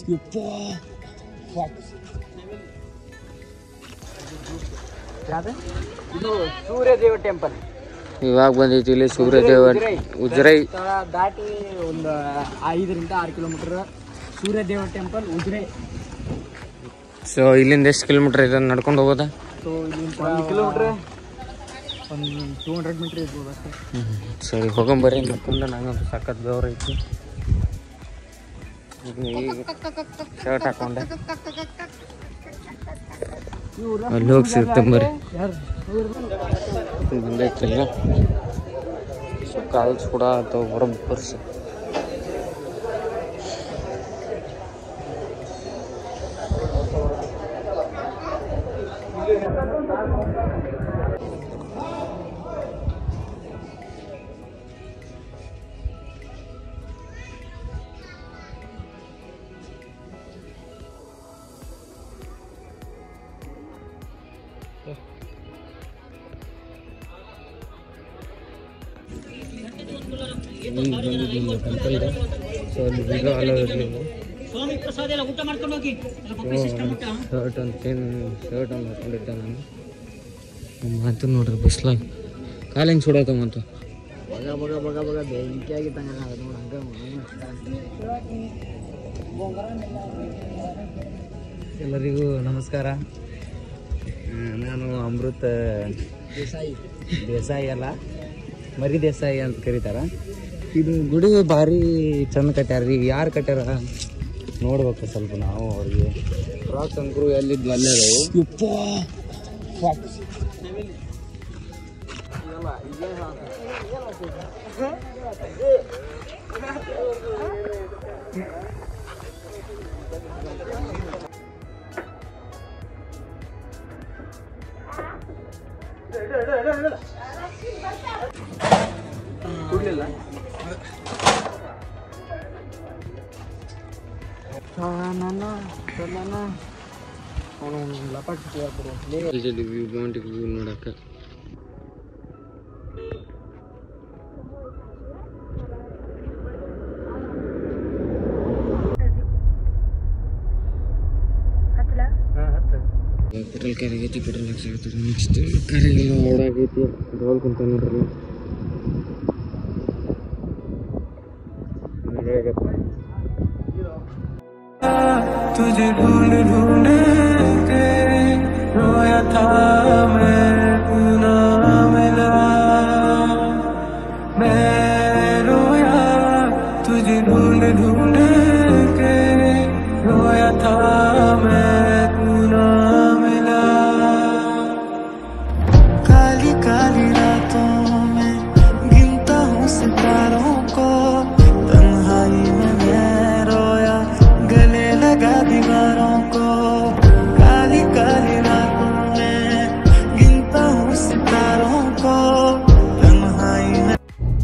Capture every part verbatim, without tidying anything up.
ಇದು ಸೂರ್ಯದೇವ ಟೆಂಪಲ್. ಇವಾಗ ಬಂದೈತಿ ಇಲ್ಲಿ ಸೂರ್ಯದೇವ ಉಜ್ರೈ ದಾಟಿ ಒಂದು ಐದರಿಂದ ಆರು ಕಿಲೋಮೀಟರ್ ಸೂರ್ಯದೇವ ಟೆಂಪಲ್ ಉಜ್ರೈ. ಸೊ ಇಲ್ಲಿಂದ ಎಷ್ಟು ಕಿಲೋಮೀಟರ್ ಇದೆ ನಡ್ಕೊಂಡು ಹೋಗೋದಾ? ಸೊ ಇಲ್ಲಿಂದ ಒಂದು ಕಿಲೋಮೀಟ್ರ್ ಒಂದು ಟೂ ಹಂಡ್ರೆಡ್ ಮೀಟ್ರ್ ಇರ್ಬೋದು ಅಷ್ಟೇ. ಸರಿ ಹೋಗೊಂಬರ್ರಿ. ನಡ್ಕೊಂಡು ನಂಗಂತೂ ಸಖತ್ ಬೆವ್ರು ಐತಿ. ಈಗ ಶರ್ಟ್ ಹಾಕೊಂಡೆ ಅಲ್ಲಿ ಹೋಗಿ ಸಿಗ್ತಂಬರ್ರಿ. ಬಂದೈತಿಲ್ಲ ಸೊ ಕಾಲ್ಸ್ ಕೂಡ ಅಥವಾ ಬರೋಬ್ಬರ್ಸಿ ಈಗ ಬಂದಿದ್ದೀವಿ ಟೆಂಪಲ್ ಇದೆ. ಸೊ ಅಲ್ಲಿ ವಿಡಿಯೋ ಅಲೋ ಇರಲಿಲ್ಲ. ಶರ್ಟ್ ಒಂದು ಪೇನ್ ಶರ್ಟ್ ಒಂದು ಹಾಕೊಂಡಿದ್ದೆ ನಾನು. ಮಾತು ನೋಡ್ರಿ ಬಿಸ್ಲಾಗ ಕಾಲು ಹೆಂಗೆ ಸುಡಾಯ್ತು ಮತ್ತು ಬಗ ಬಗ ಬಗ ಬಗ ಬೆಂಕಿಯಾಗಿದ್ದಂಗ ನೋಡಿ ಹಂಗೆ. ಎಲ್ಲರಿಗೂ ನಮಸ್ಕಾರ. ನಾನು ಅಮೃತ್ ದೇಸಾಯಿ ದೇಸಾಯಿ ಅಲ್ಲ ಮರಿ ದೇಸಾಯಿ ಅಂತ ಕರೀತಾರ. ಇದು ಗುಡಿ ಭಾರಿ ಚಂದ ಕಟ್ಯಾರ ರೀ. ಯಾರು ಕಟ್ಯಾರ ನೋಡ್ಬೇಕು ಸ್ವಲ್ಪ ನಾವು. ಅವ್ರಿಗೆ ಫ್ರಾಕ್ಸ್ ಅಂಕರು ಎಲ್ಲಿದ್ದು ಅಲ್ಲೇ ಕುಡ್ಲಿಲ್ಲ. ವ್ಯೂ ಮೌಂಟಿಗೆ ವ್ಯೂ ನೋಡಕ್ಕೆ ಪೆಟ್ರೋಲ್ ಕ್ಯಾರಿ ಆಗೈತಿ. ಪೆಟ್ರೋಲ್ ಹಾಕ್ಸಾಗತ್ತೀರಿ. ನೆಕ್ಸ್ಟ್ ಕರೆಗೆ ಓಡಾಗೈತಿ. ಡೋಲ್ ಕುಂತ ನೋಡ್ರಿ. तुझे ढूंढ ढूंढ के रोया था मैं, तू ना मिला. मैं रोया तुझे ढूंढ ढूंढ के रोया था मैं, तू ना मिला. काली काली रातों में गिनता हूँ सितारों को, तन्हाई में मैं रोया गले लगा दीवारों को. काली काली रातों में गिनता हूँ सितारों को, तन्हाई में.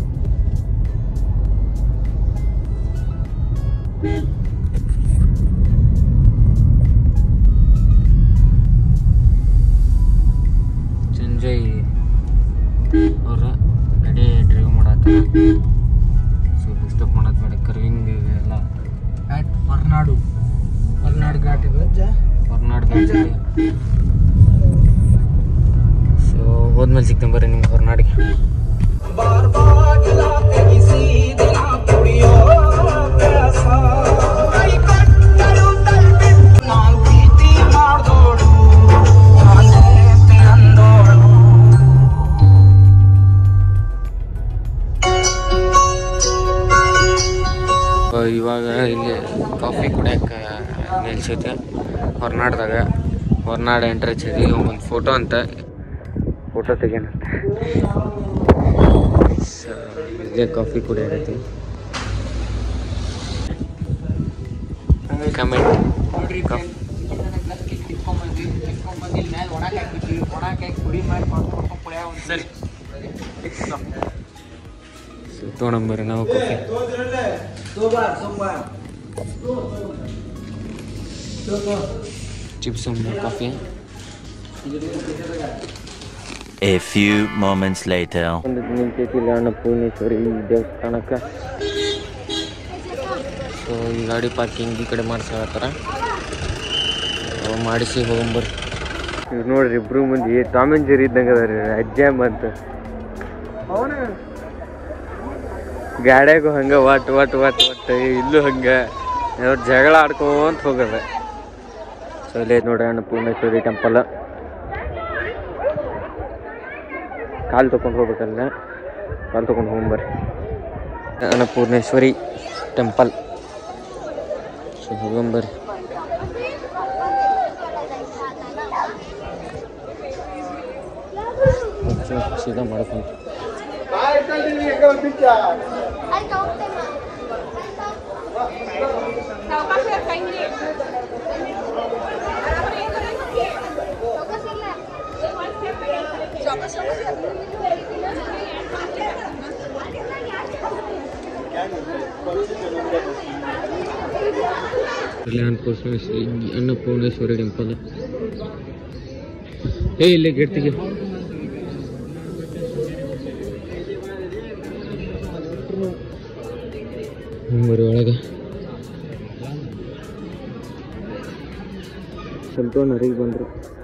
ಸಂಜಯ್ ಅವ್ರ ಗಾಡಿ ಡ್ರೈವ್ ಮಾಡತ್ತಾರೆ. ಸೊ ಡಿಸ್ಟರ್ಬ್ ಮಾಡೋದು ಬೇಡ. ಕರ್ವಿಂಗ್ ಎಲ್ಲ ಘಾಟ್ ಹೊರನಾಡು ಹೊರನಾಡು ಘಾಟ್ ಇದೆ. ಹೊರನಾಡು ಘಾಟ್ ಇದೆ. ಸೊ ಹೋದ್ಮೇಲೆ ಸಿಗ್ತೇನೆ ಬರ್ರಿ ನಿಮ್ಗೆ ಹೊರನಾಡಿಗೆ. ಇವಾಗ ಇಲ್ಲಿ ಕಾಫಿ ಕುಡಿಯೋಕೆ ನಿಲ್ಸೈತೆ ಹೊರನಾಡ್ದಾಗ. ಹೊರನಾಡು ಎಂಟ್ರೆನ್ಸ್ ಇದೆ. ಒಂದು ಫೋಟೋ ಅಂತ ಫೋಟೋ ತೆಗೇನಂತ. ಸೊ ಇಲ್ಲೇ ಕಾಫಿ ಕುಡಿಯೋಕೈತಿ. ಕಮೆಂಟ್ ನೋಡ್ರಿ ಕಾಫಿ ಸರಿ ತೊಗೊಂಬರ್ರಿ ನಾವು coffee. Chips coffee. A few moments later. ಒಂದು ನಿಂತೈತಿ ಇಲ್ಲಿ ಅನ್ನಪೂರ್ಣೇಶ್ವರಿ ದೇವಸ್ಥಾನಕ್ಕೆ. ಸೊ ಈ ಗಾಡಿ ಪಾರ್ಕಿಂಗ್ ಈ ಕಡೆ ಮಾಡ್ಸಕತ್ತಾರ, ಮಾಡಿಸಿ ಹೋಗಂಬರ್ರಿ. ಇವ್ ನೋಡ್ರಿ ಇಬ್ರು ಮಂದಿ ಟಾಮ್ ಅಂಡ್ ಜೆರಿ ಇದ್ದಂಗೆ ಅದ ರೀ, ಅಜ್ಜಾಮ್ ಅಂತ. ಗಾಡ್ಯಾಗೂ ಹಂಗೆ ಒಟ್ಟು ಒಟ್ಟು ಒಟ್ಟು ಒಟ್ಟು ಇಲ್ಲೂ ಹಂಗೆ ಅವ್ರು ಜಗಳ ಆಡ್ಕೊಂತ ಹೋಗದ. ಸೊ ಇಲ್ಲೇ ನೋಡ್ರಿ ಅನ್ನಪೂರ್ಣೇಶ್ವರಿ ಟೆಂಪಲ್. ಕಾಲು ತೊಗೊಂಡು ಹೋಗ್ಬೇಕಲ್ಲ, ಕಾಲು ತೊಗೊಂಡು ಹೋಗ್ಬರ್ರಿ. ಅನ್ನಪೂರ್ಣೇಶ್ವರಿ ಟೆಂಪಲ್. ಸೊ ಹೋಗಂಬರ್ರಿ. ಸೀದಾ ಮಾಡ್ಕೊಂಡು ಅನ್ನಪೂರ್ಣೇಶ್ವರಿ ಅನ್ನಪೂರ್ಣೇಶ್ವರಿ ಟೆಂಪಲ್. ಏ ಇಲ್ಲೇ ಗೇಟ್ಗೆ ಬರೀ ಒಳಗೆ ಸ್ವಲ್ಪ ನರಿಗೆ ಬಂದರು.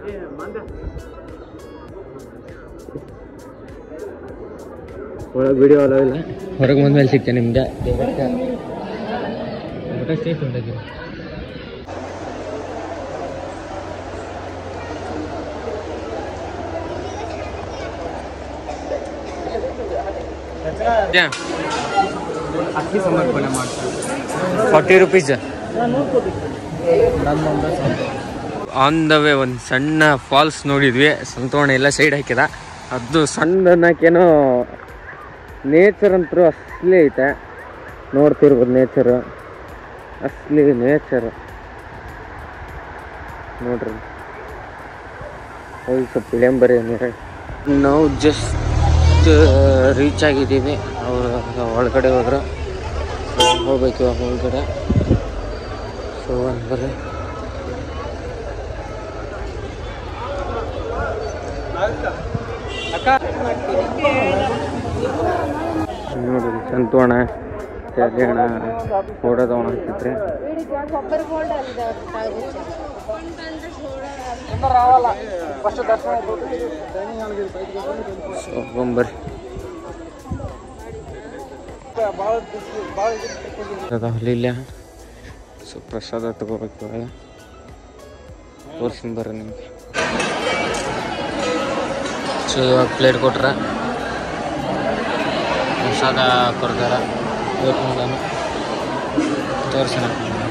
ಒಳಗೆ ವಿಡಿಯೋ ಅಲ್ಲ ಇಲ್ಲ, ಹೊರಗೆ ಬಂದ್ಮೇಲೆ ಸಿಗ್ತೇನೆ ನಿಮ್ಗೆ. ಸೇಫ್ ಉಂಟಾಗಿ ಅಕ್ಕಿ ಸಮರ್ಪಣೆ ಮಾಡ್ತಾರೆ. Forty rupees on the way. ಒಂದು ಸಣ್ಣ ಫಾಲ್ಸ್ ನೋಡಿದ್ವಿ, ಸಂತೋಣ ಎಲ್ಲ ಸೈಡ್ ಹಾಕಿದ. ಅದು ಸಣ್ಣ ಅನ್ನೋಕ್ಕೇನೋ ನೇಚರ್ ಅಂತೂ ಅಸಲಿ ಐತೆ, ನೋಡ್ತಿರ್ಬೋದು. ನೇಚರು ಅಸಲಿ ನೇಚರ್ ನೋಡ್ರಿ. ಹೋಗಿ ಸ್ವಲ್ಪ ಇಳಿಯಂಬರಿ ನೀರು. ನಾವು ಜಸ್ಟ್ ರೀಚ್ ಆಗಿದ್ದೀವಿ. ಅವರು ಒಳಗಡೆ ಹೋದ್ರೆ ಹೋಗ್ಬೇಕು ಇವಾಗ ಒಳಗಡೆ. ಸೊ ಅಂದರೆ ನೋಡ್ರಿ ಸಂತೋಣ ಚರ್ಯಣ ಫೋಟೋ ತಗೊಂಡು ಹಾಕಿದ್ರೆ ಒಂಬರಿ ಅಲ್ಲಿಲ್ಲ. ಸೊ ಪ್ರಸಾದ ತಗೋಬೇಕು ಇವಾಗ, ತೋರಿಸ್ತೀನಿ ಬರ್ರಿ ನಿಮಗೆ. ಸೊ ಇವಾಗ ಪ್ಲೇಟ್ ಕೊಟ್ರೆ ಪ್ರಸಾದ ಕೊಡ್ತಾರೆ. ಇವತ್ತು ನಾನು ತೋರಿಸ್ತೀನಿ.